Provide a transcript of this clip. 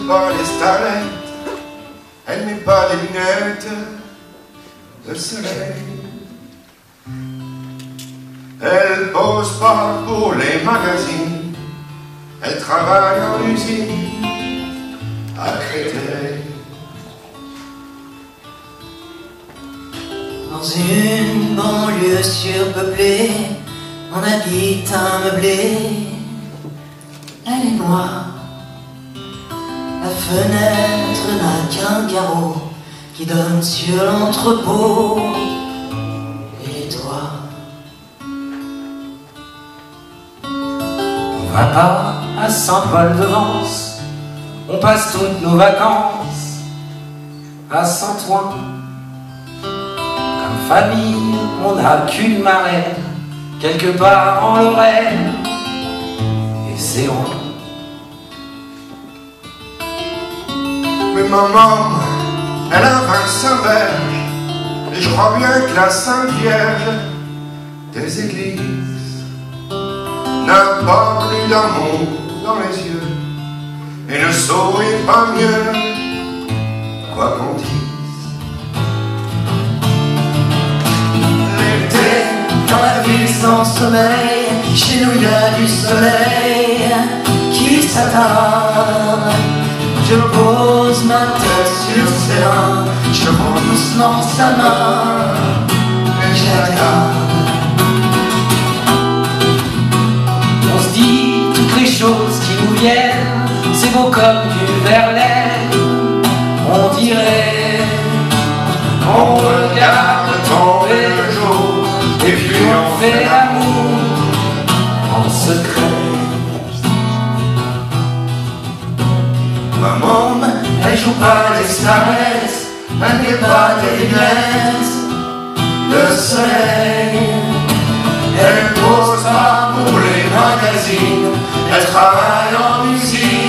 pas les starlettes, elle met pas des lunettes de soleil. Elle pose pas pour les magazines, elle travaille en usine à Créteil. Dans une banlieue surpeuplée, on habite un meublé. Elle est noire, la fenêtre n'a qu'un carreau qui donne sur l'entrepôt. Et toi, on va pas à Saint-Paul-de-Vence, on passe toutes nos vacances à Saint-Ouen. Comme famille, on n'a qu'une marraine, quelque part en Lorraine, et c'est loin. Mais maman, elle a 25 berges, et je crois bien que la Sainte Vierge des églises n'a pas plus d'amour dans les yeux, et ne saurait pas mieux, quoi qu'on dise. l'été, dans la ville sans sommeil, chez nous il y a du soleil qui s'attarde. Je pose ma tête sur ses reins, je prends doucement sa main et je la garde. On se dit toutes les choses qui nous viennent, c'est beau comme du Verlaine. On dirait On regarde tomber le jour, et puis on fait l'amour en secret. Maman, Elle joue pas les starlettes, elle n'est pas des lunettes de soleil. elle pose pas pour les magazines, elle travaille en usine